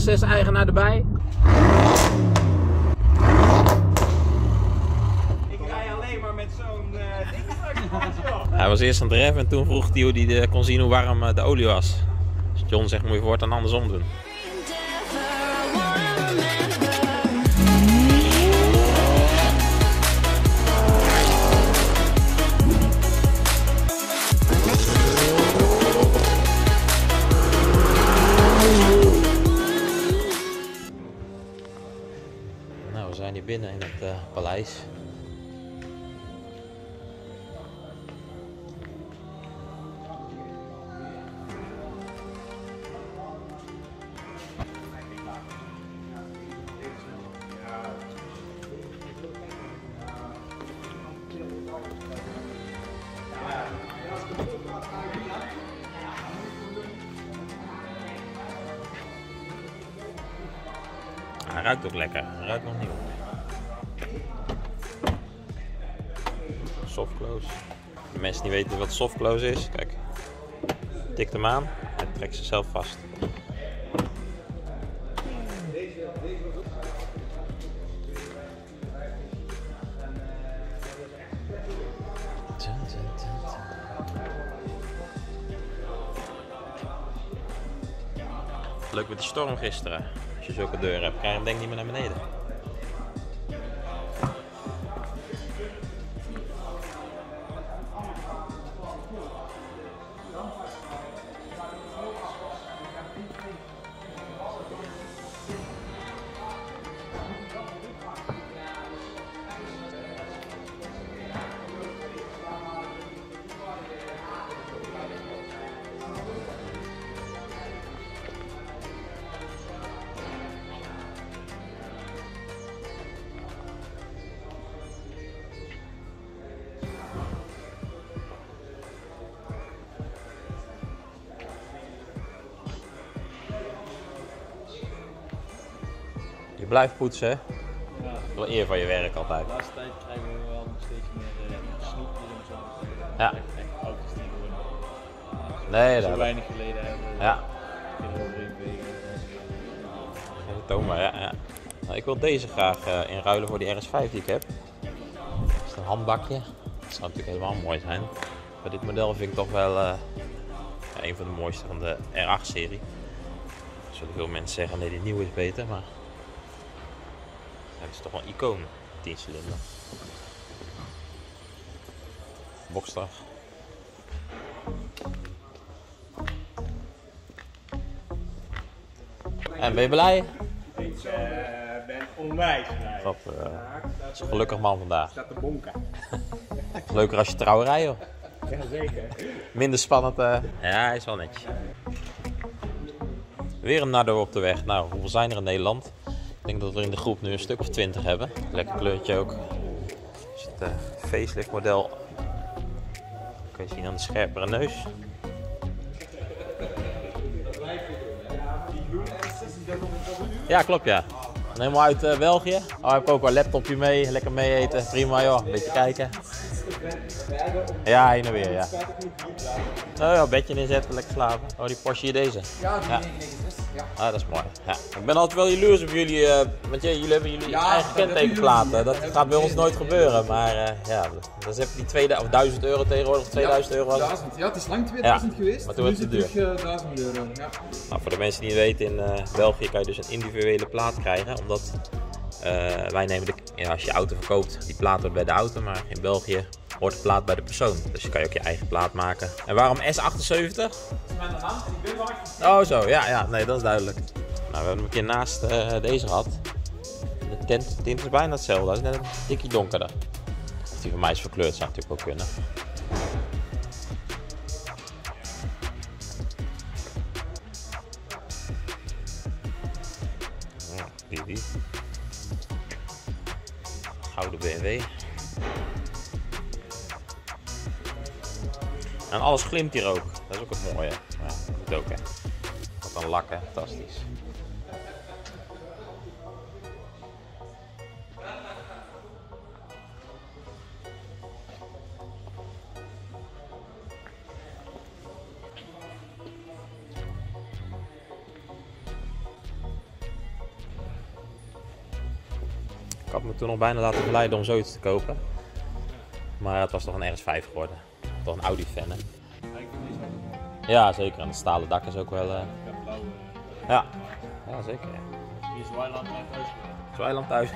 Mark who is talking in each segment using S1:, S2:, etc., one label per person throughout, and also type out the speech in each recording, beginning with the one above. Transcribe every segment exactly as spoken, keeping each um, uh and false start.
S1: zes-eigenaar erbij.
S2: Ik rij alleen maar met zo'n uh, ding straks, joh.
S1: Hij was eerst aan het reffen en toen vroeg hij hoe hij kon zien hoe warm de olie was. Dus John zegt, moet je voortaan andersom doen. Nou, we zijn hier binnen in het uh, paleis. Hij ruikt ook lekker, hij ruikt nog nieuw. Soft close. De mensen die weten wat soft close is, kijk. Tikt hem aan en trekt zichzelf vast. Leuk met die storm gisteren. Als je zulke deuren hebt, krijg je hem denk ik niet meer naar beneden. Je blijft poetsen, hè? Ja. Wel eer van je werk altijd.
S3: De laatste tijd krijgen we wel nog steeds meer uh, snoepjes en zo.
S1: Ja.
S3: Echt auto's die gewoon
S1: nee,
S3: zo
S1: dat
S3: weinig geleden hebben.
S1: Ja.
S3: Wegen.
S1: Toon maar, ja. ja. Nou, ik wil deze graag uh, inruilen voor die R S vijf die ik heb. Dat is een handbakje. Dat zou natuurlijk helemaal mooi zijn. Maar dit model vind ik toch wel uh, een van de mooiste van de R acht serie. Er zullen veel mensen zeggen, nee, die nieuwe is beter, maar het is toch wel een icoon, tien cilinder. Boxstaf. En ben je blij?
S2: Ik uh, ben onwijs blij.
S1: Dat uh, is een gelukkig man vandaag.
S2: Staat de bonken.
S1: Leuker als je trouwerij, joh.
S2: Jazeker.
S1: Minder spannend. Uh... Ja, hij is wel netjes. Weer een Nardo op de weg. Nou, hoeveel zijn er in Nederland? Ik denk dat we er in de groep nu een stuk of twintig hebben. Lekker kleurtje ook. Dus het uh, facelift model. Kun je zien aan de scherpere neus. Ja, klopt ja. Helemaal uit uh, België. Oh, heb ik ook wel een laptopje mee. Lekker mee eten. Prima joh. Een beetje kijken. Ja, heen en weer ja. Oh ja, bedje inzetten, lekker slapen. Oh, die Porsche hier deze.
S4: Ja, die
S1: ja.
S4: negen negenenzestig, ja.
S1: Ah, dat is mooi. Ja. Ik ben altijd wel jaloers op jullie, uh, want ja, jullie hebben jullie
S4: Ja,
S1: eigen
S4: dat
S1: kentekenplaten. Dat,
S4: dat
S1: dat gaat
S4: hebben
S1: bij
S4: we
S1: ons
S4: meer.
S1: nooit gebeuren, maar uh, ja, dat is die tweeduizend, of duizend euro tegenwoordig, tweeduizend euro was het.
S4: duizend. Ja, het is lang tweeduizend
S1: Ja,
S4: geweest.
S1: maar toen
S4: nu
S1: werd het
S4: is
S1: te duur.
S4: terug uh, duizend euro. Ja.
S1: Nou, voor de mensen die het weten, in uh, België kan je dus een individuele plaat krijgen, omdat uh, wij nemen de, ja, als je auto verkoopt, die plaat wordt bij de auto, maar in België hoort de plaat bij de persoon. Dus je kan je ook je eigen plaat maken. En waarom S achtenzeventig? Oh zo, ja, ja, nee, dat is duidelijk. Nou, we hebben hem een keer naast uh, deze gehad. De tint, tint is bijna hetzelfde, dat is net een tikje donkerder. Of die van mij is verkleurd, zou natuurlijk ook kunnen. Ja, die, die. Gouden B M W. En alles glimt hier ook. Dat is ook het mooie. Ja, dat moet ook hè. Wat een lak hè, fantastisch. had me toen nog bijna laten verleiden om zoiets te kopen. Maar het was toch een R S vijf geworden. Toch een Audi-fan, hè? Ja, zeker. En het stalen dak is ook wel... Uh... Ja. Ja, zeker. Ja.
S3: Hier is Weiland thuis.
S1: Weiland thuis.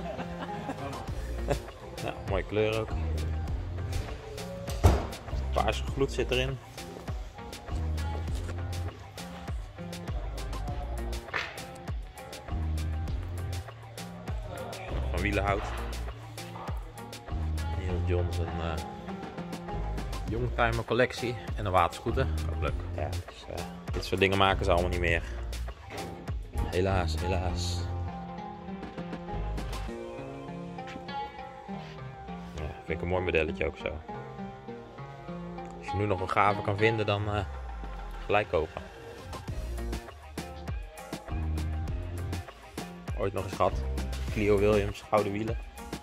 S1: Ja, mooie kleur ook. Paarse gloed zit erin. Van wielenhout. Hier is John zijn uh, Youngtimer collectie en een waterscooter. Ook leuk. Ja, dus, uh, dit soort dingen maken ze allemaal niet meer. Helaas, helaas. Ja, vind ik een mooi modelletje ook zo. Als je nu nog een gave kan vinden, dan uh, gelijk kopen. Ooit nog eens gehad. Clio Williams, gouden wielen.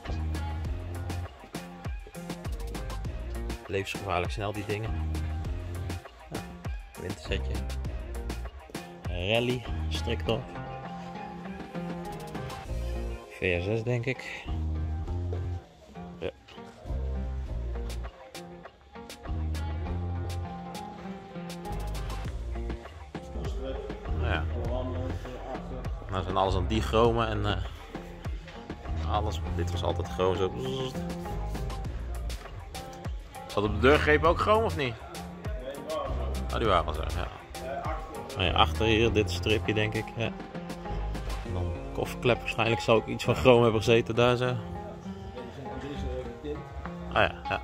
S1: Levensgevaarlijk snel die dingen. Ja, wintersetje. Rally, strikt V R zes denk ik. Ja. Ja. Nou zijn alles aan die chromen en uh, alles. Dit was altijd chroom zo. Zat op de deurgreep ook chroom of niet? Oh, die waren zo, ja. Nou ja, achter hier dit stripje denk ik. Ja. En dan kofferklep waarschijnlijk zal ook iets van chroom hebben gezeten daar zo. Ah ja, ja.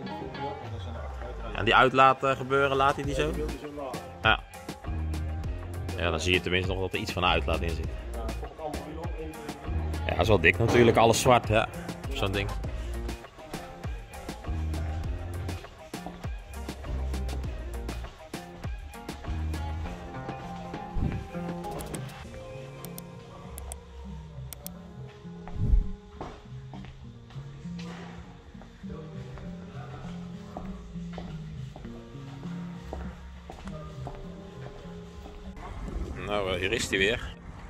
S1: En die uitlaat uh, gebeuren, laat hij die zo? Ja. Ja, dan zie je tenminste nog dat er iets van de uitlaat in zit. Ja, dat is wel dik natuurlijk, alles zwart, ja. Zo'n ding. Nou, hier is hij weer.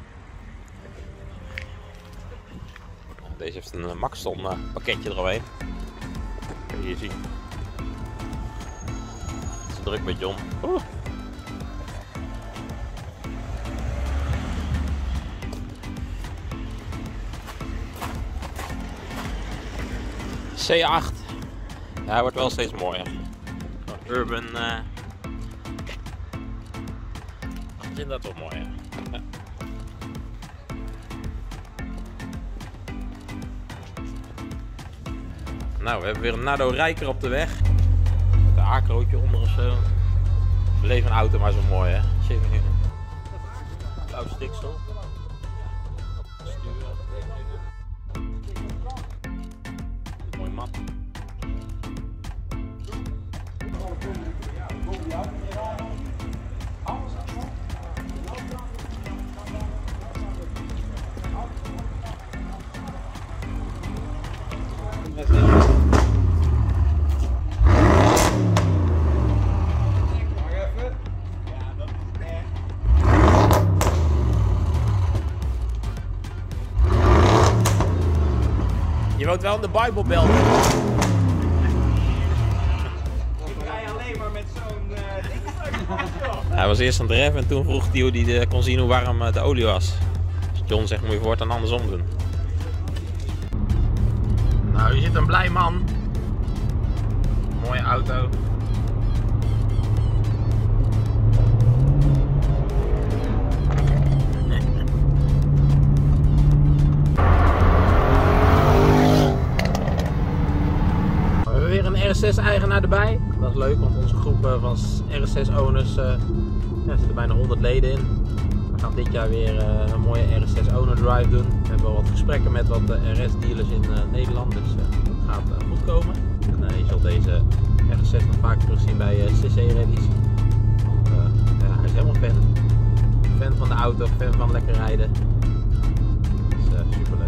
S1: Deze heeft een Maxton uh, pakketje eromheen. Kun je hier zien. Het is druk met John. Oeh. C acht. Ja, hij wordt wel steeds mooier. Urban. Uh... Ik vind dat wel mooi, ja. Ja. Nou, we hebben weer een Nardo Rijker op de weg. Met een acrootje onder of zo. Bleef een auto maar zo mooi, hè. Blauw stiksel. Mooi mat. Je woont wel in de Bijbelbelt.
S2: Ik rij alleen maar met zo'n uh, ding.
S1: Hij was eerst aan het reffen en toen vroeg hij hoe hij kon zien hoe warm de olie was. Dus John zegt, moet je voortaan andersom doen. Nou, je zit een blij man. Mooie auto. We hebben weer een R S zes eigenaar erbij. Dat is leuk, want onze groep van R S zes owners, uh, ja, zitten bijna honderd leden in. We gaan dit jaar weer uh, een mooie R S zes owner drive doen. We hebben wel wat gesprekken met wat uh, R S dealers in uh, Nederland, dus uh, het gaat uh, goed komen. En, uh, je zult deze R S zes nog vaak terugzien bij uh, C C-rallies. Want uh, ja, hij is helemaal fan. Fan van de auto, fan van lekker rijden. Dus uh, super leuk.